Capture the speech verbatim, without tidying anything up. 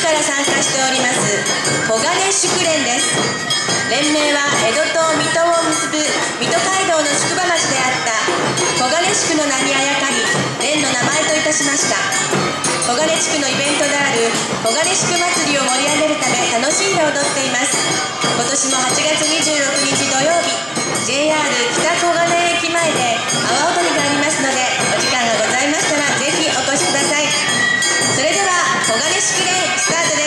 から参加しております小金宿連です。連盟は江戸と水戸を結ぶ水戸街道の宿場町であった小金宿の名にあやかり、連の名前といたしました。小金地区のイベントである小金宿祭りを盛り上げるため楽しんで踊っています。今年もはちがつにじゅうろくにち土曜日、 ジェイアール 北小金駅前で阿波踊りがありますので、お時間がございましたらぜひお越しください。それでは小金宿連スタートです。